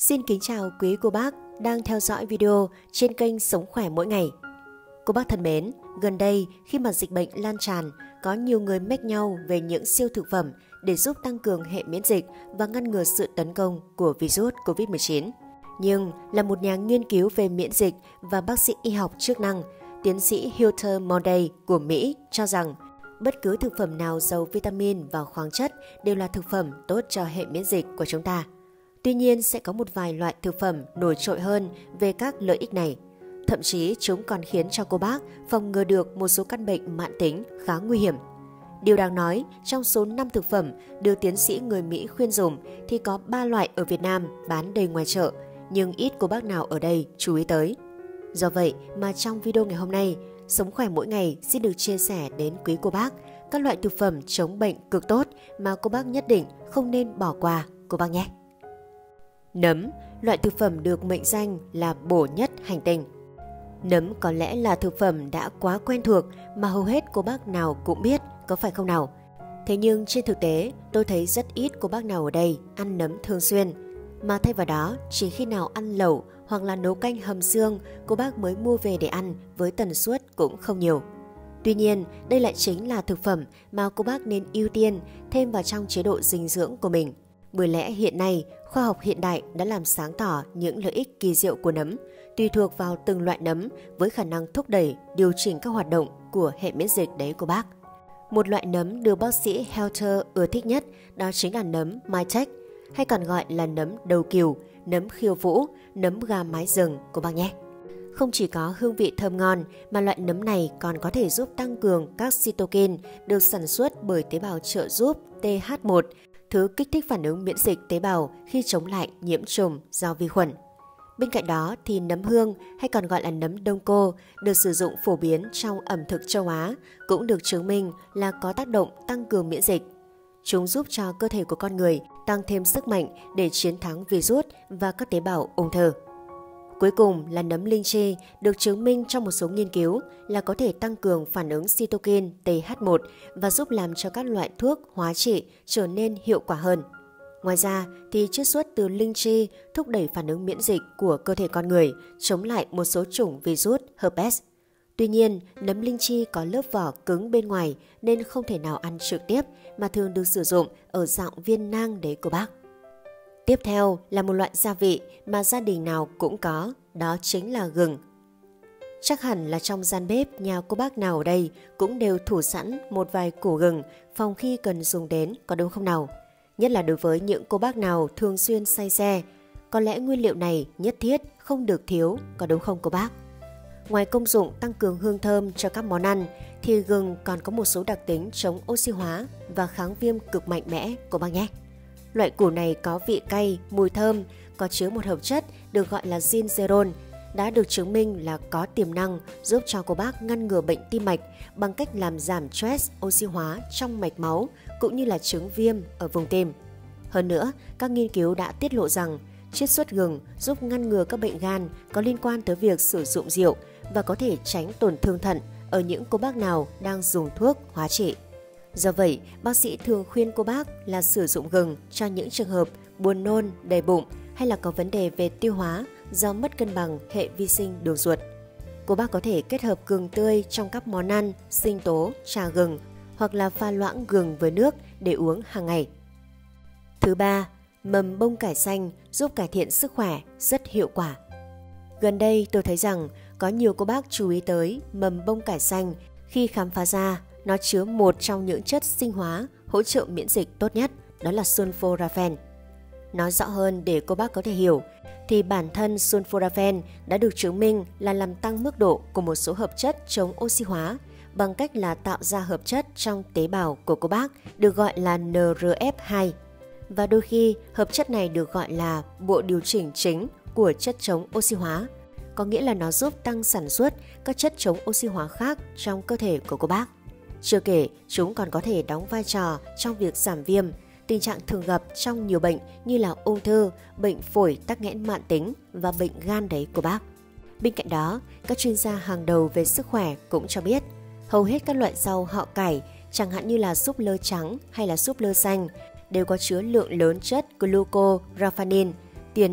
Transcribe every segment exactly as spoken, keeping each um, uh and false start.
Xin kính chào quý cô bác đang theo dõi video trên kênh Sống Khỏe Mỗi Ngày. Cô bác thân mến, gần đây khi mà dịch bệnh lan tràn, có nhiều người mách nhau về những siêu thực phẩm để giúp tăng cường hệ miễn dịch và ngăn ngừa sự tấn công của virus covid mười chín. Nhưng là một nhà nghiên cứu về miễn dịch và bác sĩ y học chức năng, tiến sĩ Heather Monday của Mỹ cho rằng bất cứ thực phẩm nào giàu vitamin và khoáng chất đều là thực phẩm tốt cho hệ miễn dịch của chúng ta. Tuy nhiên, sẽ có một vài loại thực phẩm nổi trội hơn về các lợi ích này. Thậm chí chúng còn khiến cho cô bác phòng ngừa được một số căn bệnh mãn tính khá nguy hiểm. Điều đáng nói, trong số năm thực phẩm được tiến sĩ người Mỹ khuyên dùng thì có ba loại ở Việt Nam bán đầy ngoài chợ, nhưng ít cô bác nào ở đây chú ý tới. Do vậy mà trong video ngày hôm nay, Sống Khỏe Mỗi Ngày xin được chia sẻ đến quý cô bác các loại thực phẩm chống bệnh cực tốt mà cô bác nhất định không nên bỏ qua cô bác nhé. Nấm, loại thực phẩm được mệnh danh là bổ nhất hành tinh. Nấm có lẽ là thực phẩm đã quá quen thuộc mà hầu hết cô bác nào cũng biết, có phải không nào? Thế nhưng trên thực tế, tôi thấy rất ít cô bác nào ở đây ăn nấm thường xuyên. Mà thay vào đó, chỉ khi nào ăn lẩu hoặc là nấu canh hầm xương, cô bác mới mua về để ăn với tần suất cũng không nhiều. Tuy nhiên, đây lại chính là thực phẩm mà cô bác nên ưu tiên thêm vào trong chế độ dinh dưỡng của mình. Bởi lẽ hiện nay, khoa học hiện đại đã làm sáng tỏ những lợi ích kỳ diệu của nấm, tùy thuộc vào từng loại nấm với khả năng thúc đẩy, điều chỉnh các hoạt động của hệ miễn dịch đấy cô bác. Một loại nấm được bác sĩ Heather ưa thích nhất đó chính là nấm Maitake, hay còn gọi là nấm đầu cừu, nấm khiêu vũ, nấm gà mái rừng cô bác nhé. Không chỉ có hương vị thơm ngon mà loại nấm này còn có thể giúp tăng cường các cytokine được sản xuất bởi tế bào trợ giúp T H một, thứ kích thích phản ứng miễn dịch tế bào khi chống lại nhiễm trùng do vi khuẩn. Bên cạnh đó thì nấm hương hay còn gọi là nấm đông cô được sử dụng phổ biến trong ẩm thực châu Á cũng được chứng minh là có tác động tăng cường miễn dịch. Chúng giúp cho cơ thể của con người tăng thêm sức mạnh để chiến thắng virus và các tế bào ung thư. Cuối cùng là nấm linh chi được chứng minh trong một số nghiên cứu là có thể tăng cường phản ứng cytokine T H một và giúp làm cho các loại thuốc hóa trị trở nên hiệu quả hơn. Ngoài ra thì chiết xuất từ linh chi thúc đẩy phản ứng miễn dịch của cơ thể con người chống lại một số chủng virus herpes. Tuy nhiên, nấm linh chi có lớp vỏ cứng bên ngoài nên không thể nào ăn trực tiếp mà thường được sử dụng ở dạng viên nang đấy cô bác. Tiếp theo là một loại gia vị mà gia đình nào cũng có, đó chính là gừng. Chắc hẳn là trong gian bếp nhà cô bác nào ở đây cũng đều thủ sẵn một vài củ gừng phòng khi cần dùng đến, có đúng không nào? Nhất là đối với những cô bác nào thường xuyên say xe, có lẽ nguyên liệu này nhất thiết không được thiếu, có đúng không cô bác? Ngoài công dụng tăng cường hương thơm cho các món ăn, thì gừng còn có một số đặc tính chống oxy hóa và kháng viêm cực mạnh mẽ cô bác nhé. Loại củ này có vị cay, mùi thơm, có chứa một hợp chất được gọi là gingerol, đã được chứng minh là có tiềm năng giúp cho cô bác ngăn ngừa bệnh tim mạch bằng cách làm giảm stress oxy hóa trong mạch máu cũng như là chứng viêm ở vùng tim. Hơn nữa, các nghiên cứu đã tiết lộ rằng chiết xuất gừng giúp ngăn ngừa các bệnh gan có liên quan tới việc sử dụng rượu và có thể tránh tổn thương thận ở những cô bác nào đang dùng thuốc hóa trị. Do vậy, bác sĩ thường khuyên cô bác là sử dụng gừng cho những trường hợp buồn nôn, đầy bụng hay là có vấn đề về tiêu hóa do mất cân bằng hệ vi sinh đường ruột. Cô bác có thể kết hợp gừng tươi trong các món ăn, sinh tố, trà gừng hoặc là pha loãng gừng với nước để uống hàng ngày. Thứ ba, mầm bông cải xanh giúp cải thiện sức khỏe rất hiệu quả. Gần đây tôi thấy rằng có nhiều cô bác chú ý tới mầm bông cải xanh khi khám phá ra nó chứa một trong những chất sinh hóa hỗ trợ miễn dịch tốt nhất, đó là sulforaphane. Nói rõ hơn để cô bác có thể hiểu, thì bản thân sulforaphane đã được chứng minh là làm tăng mức độ của một số hợp chất chống oxy hóa bằng cách là tạo ra hợp chất trong tế bào của cô bác được gọi là N R F hai. Và đôi khi hợp chất này được gọi là bộ điều chỉnh chính của chất chống oxy hóa, có nghĩa là nó giúp tăng sản xuất các chất chống oxy hóa khác trong cơ thể của cô bác. Chưa kể, chúng còn có thể đóng vai trò trong việc giảm viêm, tình trạng thường gặp trong nhiều bệnh như là ung thư, bệnh phổi tắc nghẽn mãn tính và bệnh gan đấy của bác. Bên cạnh đó, các chuyên gia hàng đầu về sức khỏe cũng cho biết hầu hết các loại rau họ cải, chẳng hạn như là súp lơ trắng hay là súp lơ xanh, đều có chứa lượng lớn chất glucoraphanin, tiền chất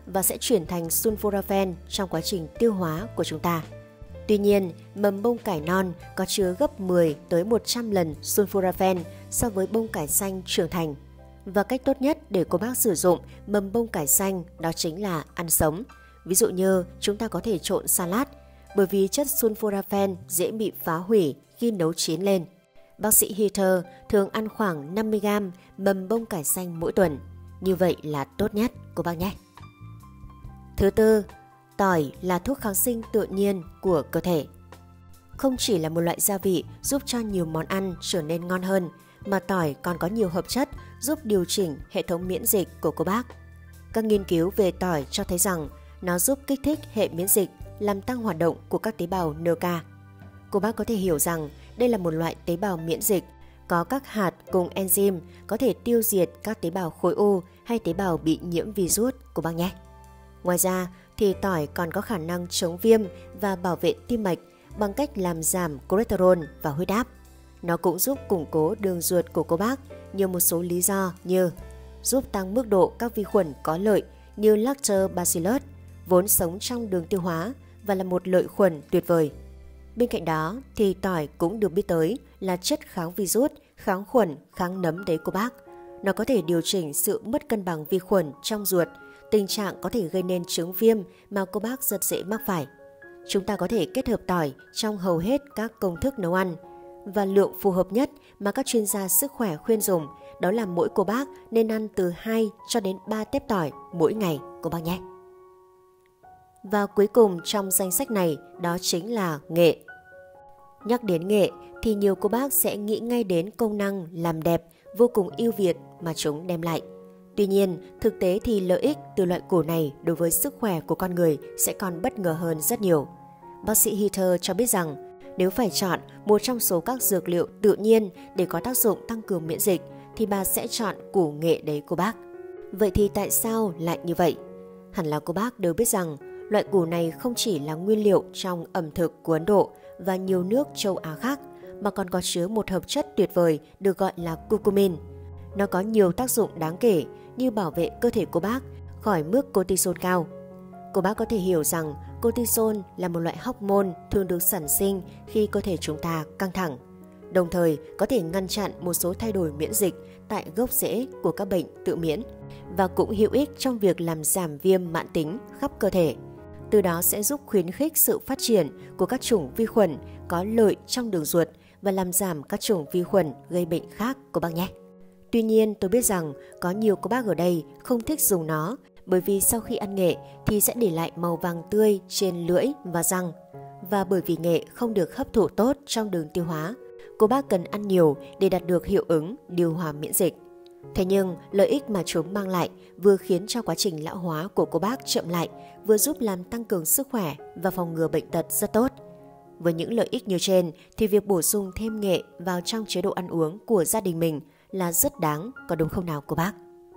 và sẽ chuyển thành sulforaphane trong quá trình tiêu hóa của chúng ta. Tuy nhiên, mầm bông cải non có chứa gấp mười tới một trăm lần sulforaphane so với bông cải xanh trưởng thành. Và cách tốt nhất để cô bác sử dụng mầm bông cải xanh đó chính là ăn sống. Ví dụ như chúng ta có thể trộn salad, bởi vì chất sulforaphane dễ bị phá hủy khi nấu chín lên. Bác sĩ Heather thường ăn khoảng năm mươi gam mầm bông cải xanh mỗi tuần. Như vậy là tốt nhất cô bác nhé. Thứ tư, tỏi là thuốc kháng sinh tự nhiên của cơ thể. Không chỉ là một loại gia vị giúp cho nhiều món ăn trở nên ngon hơn, mà tỏi còn có nhiều hợp chất giúp điều chỉnh hệ thống miễn dịch của cô bác. Các nghiên cứu về tỏi cho thấy rằng nó giúp kích thích hệ miễn dịch, làm tăng hoạt động của các tế bào en ca. Cô bác có thể hiểu rằng đây là một loại tế bào miễn dịch, có các hạt cùng enzyme có thể tiêu diệt các tế bào khối u hay tế bào bị nhiễm virus cô bác nhé. Ngoài ra thì tỏi còn có khả năng chống viêm và bảo vệ tim mạch bằng cách làm giảm cholesterol và huyết áp. Nó cũng giúp củng cố đường ruột của cô bác nhờ một số lý do như giúp tăng mức độ các vi khuẩn có lợi như Lactobacillus, vốn sống trong đường tiêu hóa và là một lợi khuẩn tuyệt vời. Bên cạnh đó thì tỏi cũng được biết tới là chất kháng virus, kháng khuẩn, kháng nấm đấy cô bác. Nó có thể điều chỉnh sự mất cân bằng vi khuẩn trong ruột, tình trạng có thể gây nên chứng viêm mà cô bác rất dễ mắc phải. Chúng ta có thể kết hợp tỏi trong hầu hết các công thức nấu ăn. Và lượng phù hợp nhất mà các chuyên gia sức khỏe khuyên dùng đó là mỗi cô bác nên ăn từ hai cho đến ba tép tỏi mỗi ngày cô bác nhé. Và cuối cùng trong danh sách này đó chính là nghệ. Nhắc đến nghệ thì nhiều cô bác sẽ nghĩ ngay đến công năng làm đẹp vô cùng ưu việt mà chúng đem lại. Tuy nhiên, thực tế thì lợi ích từ loại củ này đối với sức khỏe của con người sẽ còn bất ngờ hơn rất nhiều. Bác sĩ Heather cho biết rằng nếu phải chọn một trong số các dược liệu tự nhiên để có tác dụng tăng cường miễn dịch thì bà sẽ chọn củ nghệ đấy cô bác. Vậy thì tại sao lại như vậy? Hẳn là cô bác đều biết rằng loại củ này không chỉ là nguyên liệu trong ẩm thực của Ấn Độ và nhiều nước châu Á khác, mà còn có chứa một hợp chất tuyệt vời được gọi là curcumin. Nó có nhiều tác dụng đáng kể như bảo vệ cơ thể cô bác khỏi mức cortisol cao. Cô bác có thể hiểu rằng cortisol là một loại hormone thường được sản sinh khi cơ thể chúng ta căng thẳng, đồng thời có thể ngăn chặn một số thay đổi miễn dịch tại gốc rễ của các bệnh tự miễn và cũng hữu ích trong việc làm giảm viêm mãn tính khắp cơ thể. Từ đó sẽ giúp khuyến khích sự phát triển của các chủng vi khuẩn có lợi trong đường ruột và làm giảm các chủng vi khuẩn gây bệnh khác cô bác nhé. Tuy nhiên tôi biết rằng có nhiều cô bác ở đây không thích dùng nó bởi vì sau khi ăn nghệ thì sẽ để lại màu vàng tươi trên lưỡi và răng. Và bởi vì nghệ không được hấp thụ tốt trong đường tiêu hóa, cô bác cần ăn nhiều để đạt được hiệu ứng điều hòa miễn dịch. Thế nhưng lợi ích mà chúng mang lại vừa khiến cho quá trình lão hóa của cô bác chậm lại, vừa giúp làm tăng cường sức khỏe và phòng ngừa bệnh tật rất tốt. Với những lợi ích như trên thì việc bổ sung thêm nghệ vào trong chế độ ăn uống của gia đình mình là rất đáng, có đúng không nào cô bác?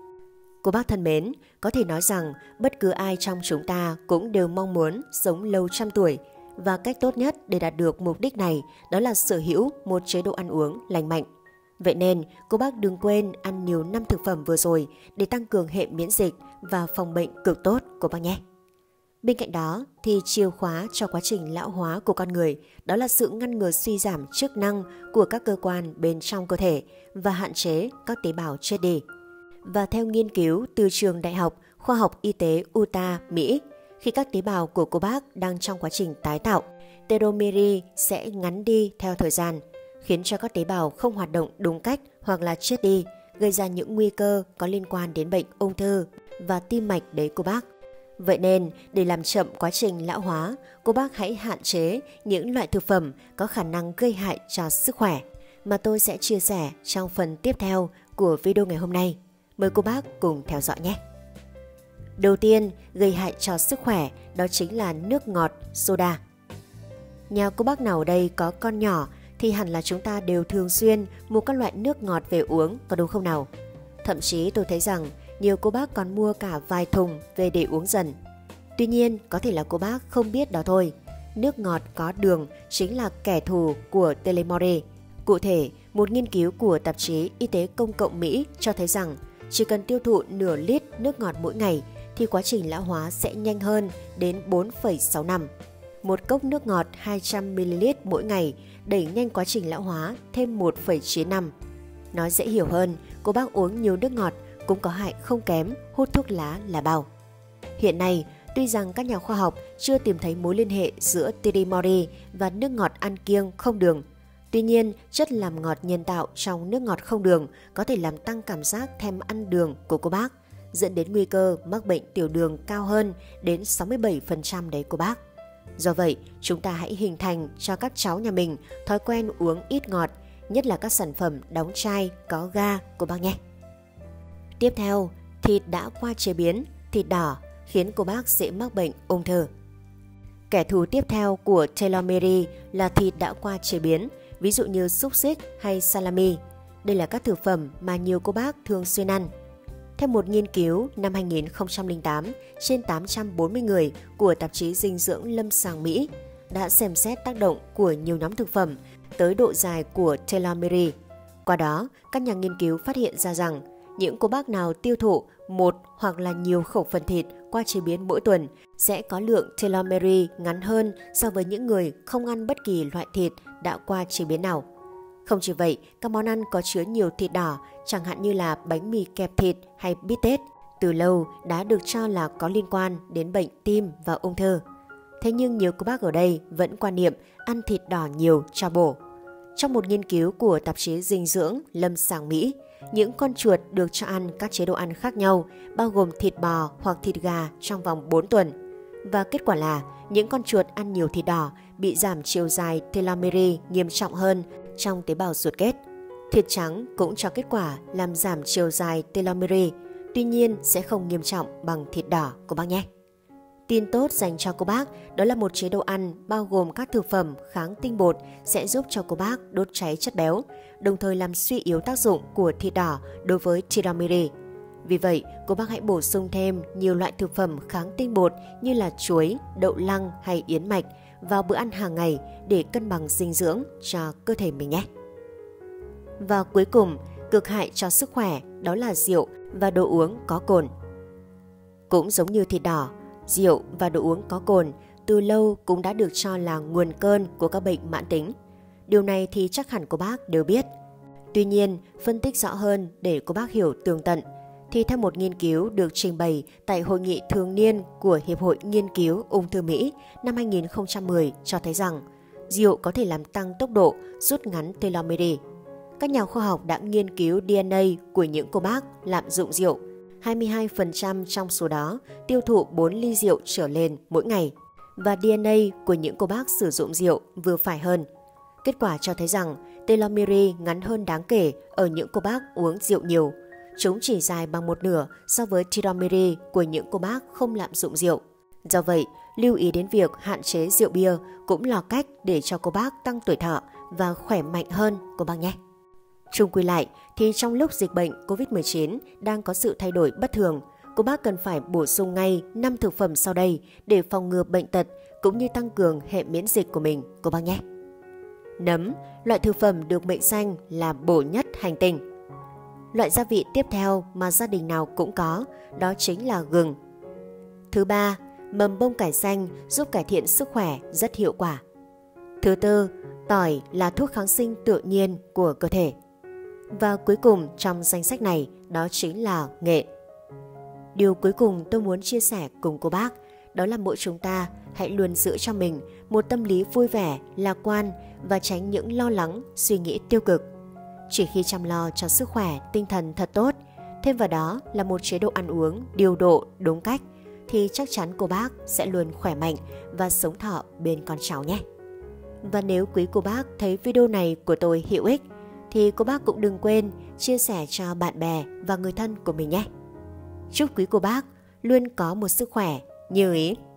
Cô bác thân mến, có thể nói rằng bất cứ ai trong chúng ta cũng đều mong muốn sống lâu trăm tuổi, và cách tốt nhất để đạt được mục đích này đó là sở hữu một chế độ ăn uống lành mạnh. Vậy nên cô bác đừng quên ăn nhiều năm thực phẩm vừa rồi để tăng cường hệ miễn dịch và phòng bệnh cực tốt cô bác nhé. Bên cạnh đó thì chìa khóa cho quá trình lão hóa của con người đó là sự ngăn ngừa suy giảm chức năng của các cơ quan bên trong cơ thể và hạn chế các tế bào chết đi. Và theo nghiên cứu từ trường Đại học Khoa học Y tế Utah, Mỹ, khi các tế bào của cô bác đang trong quá trình tái tạo, telomere sẽ ngắn đi theo thời gian, khiến cho các tế bào không hoạt động đúng cách hoặc là chết đi, gây ra những nguy cơ có liên quan đến bệnh ung thư và tim mạch đấy cô bác. Vậy nên, để làm chậm quá trình lão hóa, cô bác hãy hạn chế những loại thực phẩm có khả năng gây hại cho sức khỏe mà tôi sẽ chia sẻ trong phần tiếp theo của video ngày hôm nay. Mời cô bác cùng theo dõi nhé. Đầu tiên, gây hại cho sức khỏe đó chính là nước ngọt, soda. Nhà cô bác nào ở đây có con nhỏ thì hẳn là chúng ta đều thường xuyên mua các loại nước ngọt về uống, có đúng không nào? Thậm chí tôi thấy rằng nhiều cô bác còn mua cả vài thùng về để uống dần. Tuy nhiên, có thể là cô bác không biết đó thôi. Nước ngọt có đường chính là kẻ thù của telomere. Cụ thể, một nghiên cứu của tạp chí Y tế Công cộng Mỹ cho thấy rằng chỉ cần tiêu thụ nửa lít nước ngọt mỗi ngày thì quá trình lão hóa sẽ nhanh hơn đến bốn phẩy sáu năm. Một cốc nước ngọt hai trăm mi li lít mỗi ngày đẩy nhanh quá trình lão hóa thêm một phẩy chín năm. Nói dễ hiểu hơn, cô bác uống nhiều nước ngọt cũng có hại không kém hút thuốc lá là bao. Hiện nay, tuy rằng các nhà khoa học chưa tìm thấy mối liên hệ giữa Tirimori và nước ngọt ăn kiêng không đường, tuy nhiên chất làm ngọt nhân tạo trong nước ngọt không đường có thể làm tăng cảm giác thèm ăn đường của cô bác, dẫn đến nguy cơ mắc bệnh tiểu đường cao hơn đến sáu mươi bảy phần trăm đấy cô bác. Do vậy, chúng ta hãy hình thành cho các cháu nhà mình thói quen uống ít ngọt, nhất là các sản phẩm đóng chai có ga cô bác nhé. Tiếp theo, thịt đã qua chế biến, thịt đỏ khiến cô bác dễ mắc bệnh ung thư. Kẻ thù tiếp theo của telomere là thịt đã qua chế biến, ví dụ như xúc xích hay salami. Đây là các thực phẩm mà nhiều cô bác thường xuyên ăn. Theo một nghiên cứu năm hai nghìn không trăm lẻ tám trên tám trăm bốn mươi người của tạp chí dinh dưỡng lâm sàng Mỹ đã xem xét tác động của nhiều nhóm thực phẩm tới độ dài của telomere. Qua đó, các nhà nghiên cứu phát hiện ra rằng những cô bác nào tiêu thụ một hoặc là nhiều khẩu phần thịt qua chế biến mỗi tuần sẽ có lượng telomere ngắn hơn so với những người không ăn bất kỳ loại thịt đã qua chế biến nào. Không chỉ vậy, các món ăn có chứa nhiều thịt đỏ, chẳng hạn như là bánh mì kẹp thịt hay bít tết, từ lâu đã được cho là có liên quan đến bệnh tim và ung thư. Thế nhưng nhiều cô bác ở đây vẫn quan niệm ăn thịt đỏ nhiều cho bổ. Trong một nghiên cứu của tạp chí dinh dưỡng lâm sàng Mỹ, những con chuột được cho ăn các chế độ ăn khác nhau, bao gồm thịt bò hoặc thịt gà trong vòng bốn tuần. Và kết quả là những con chuột ăn nhiều thịt đỏ bị giảm chiều dài telomere nghiêm trọng hơn trong tế bào ruột kết. Thịt trắng cũng cho kết quả làm giảm chiều dài telomere, tuy nhiên sẽ không nghiêm trọng bằng thịt đỏ cô bác nhé. Tin tốt dành cho cô bác đó là một chế độ ăn bao gồm các thực phẩm kháng tinh bột sẽ giúp cho cô bác đốt cháy chất béo, đồng thời làm suy yếu tác dụng của thịt đỏ đối với telomere. Vì vậy, cô bác hãy bổ sung thêm nhiều loại thực phẩm kháng tinh bột như là chuối, đậu lăng hay yến mạch vào bữa ăn hàng ngày để cân bằng dinh dưỡng cho cơ thể mình nhé. Và cuối cùng, cực hại cho sức khỏe đó là rượu và đồ uống có cồn. Cũng giống như thịt đỏ, rượu và đồ uống có cồn từ lâu cũng đã được cho là nguồn cơn của các bệnh mãn tính. Điều này thì chắc hẳn cô bác đều biết. Tuy nhiên, phân tích rõ hơn để cô bác hiểu tường tận, thì theo một nghiên cứu được trình bày tại Hội nghị thường niên của Hiệp hội Nghiên cứu Ung thư Mỹ năm hai nghìn không trăm mười cho thấy rằng rượu có thể làm tăng tốc độ rút ngắn telomere. Các nhà khoa học đã nghiên cứu đê en a của những cô bác lạm dụng rượu. hai mươi hai phần trăm trong số đó tiêu thụ bốn ly rượu trở lên mỗi ngày, và đê en a của những cô bác sử dụng rượu vừa phải hơn. Kết quả cho thấy rằng telomere ngắn hơn đáng kể ở những cô bác uống rượu nhiều. Chúng chỉ dài bằng một nửa so với telomere của những cô bác không lạm dụng rượu. Do vậy, lưu ý đến việc hạn chế rượu bia cũng là cách để cho cô bác tăng tuổi thọ và khỏe mạnh hơn cô bác nhé. Chung quy lại thì trong lúc dịch bệnh covid mười chín đang có sự thay đổi bất thường, cô bác cần phải bổ sung ngay năm thực phẩm sau đây để phòng ngừa bệnh tật cũng như tăng cường hệ miễn dịch của mình cô bác nhé. Nấm, loại thực phẩm được mệnh danh là bổ nhất hành tinh. Loại gia vị tiếp theo mà gia đình nào cũng có, đó chính là gừng. Thứ ba, mầm bông cải xanh giúp cải thiện sức khỏe rất hiệu quả. Thứ tư, tỏi là thuốc kháng sinh tự nhiên của cơ thể. Và cuối cùng trong danh sách này đó chính là nghệ. Điều cuối cùng tôi muốn chia sẻ cùng cô bác đó là mỗi chúng ta hãy luôn giữ cho mình một tâm lý vui vẻ, lạc quan và tránh những lo lắng, suy nghĩ tiêu cực. Chỉ khi chăm lo cho sức khỏe, tinh thần thật tốt, thêm vào đó là một chế độ ăn uống điều độ đúng cách, thì chắc chắn cô bác sẽ luôn khỏe mạnh và sống thọ bên con cháu nhé. Và nếu quý cô bác thấy video này của tôi hữu ích, thì cô bác cũng đừng quên chia sẻ cho bạn bè và người thân của mình nhé. Chúc quý cô bác luôn có một sức khỏe như ý.